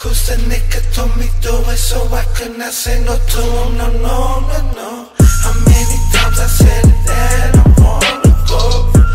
Cause the nigga told me do it, so I could not say no to him, no. How many times I said that I wanna go?